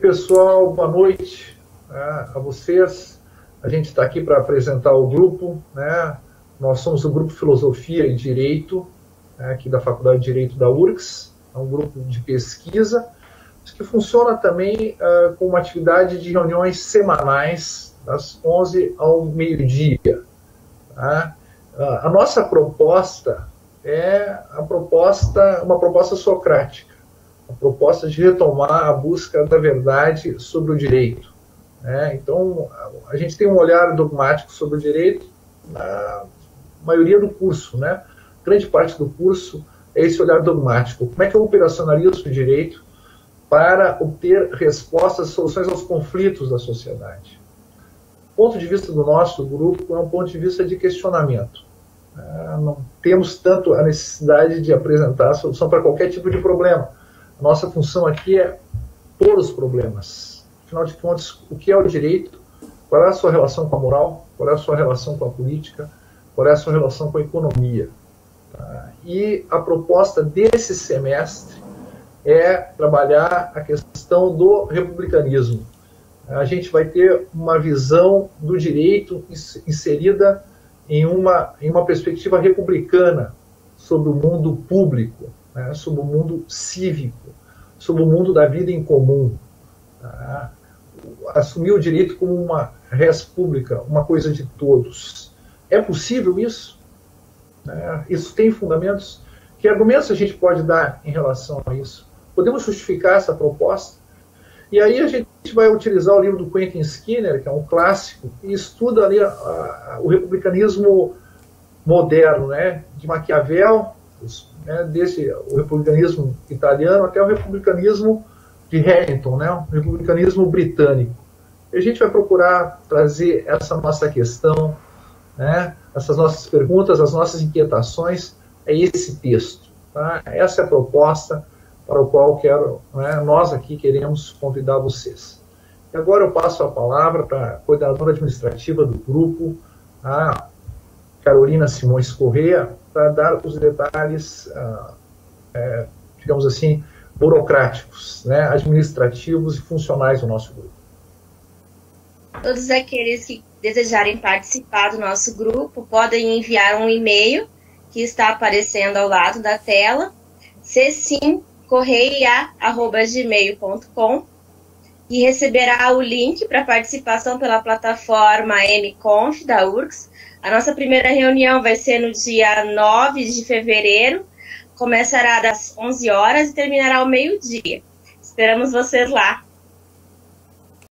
pessoal, boa noite, né, a vocês. A gente está aqui para apresentar o grupo, né? Nós somos o Grupo Filosofia e Direito, né, aqui da Faculdade de Direito da URGS, é um grupo de pesquisa, que funciona também com uma atividade de reuniões semanais, das 11 ao meio-dia. Tá? A nossa proposta é uma proposta socrática, a proposta de retomar a busca da verdade sobre o direito. Né? Então, a gente tem um olhar dogmático sobre o direito na maioria do curso. Né? Grande parte do curso é esse olhar dogmático. Como é que eu operacionalizo o direito para obter respostas, soluções aos conflitos da sociedade? O ponto de vista do nosso grupo é um ponto de vista de questionamento. Não temos tanto a necessidade de apresentar a solução para qualquer tipo de problema. A nossa função aqui é pôr os problemas. Afinal de contas, o que é o direito? Qual é a sua relação com a moral? Qual é a sua relação com a política? Qual é a sua relação com a economia? Tá? E a proposta desse semestre é trabalhar a questão do republicanismo. A gente vai ter uma visão do direito inserida em uma perspectiva republicana sobre o mundo público, né, sobre o mundo cívico, sobre o mundo da vida em comum. Tá? Assumir o direito como uma res pública, uma coisa de todos. É possível isso? Isso tem fundamentos? Que argumentos a gente pode dar em relação a isso? Podemos justificar essa proposta? E aí a gente vai utilizar o livro do Quentin Skinner, que é um clássico, e estuda ali o republicanismo moderno, né, de Maquiavel, né, desde o republicanismo italiano até o republicanismo de Hamilton, né, o republicanismo britânico. E a gente vai procurar trazer essa nossa questão, né, essas nossas perguntas, as nossas inquietações, a esse texto. Tá? Essa é a proposta para o qual nós aqui queremos convidar vocês. E agora eu passo a palavra para a coordenadora administrativa do grupo, a Carolina Simões Corrêa, para dar os detalhes, digamos assim, burocráticos, né, administrativos e funcionais do nosso grupo. Todos aqueles que desejarem participar do nosso grupo podem enviar um e-mail que está aparecendo ao lado da tela, csimcorreia@gmail.com, e receberá o link para participação pela plataforma mconf da URGS. A nossa primeira reunião vai ser no dia 9 de fevereiro, começará das 11 horas e terminará ao meio-dia. Esperamos vocês lá.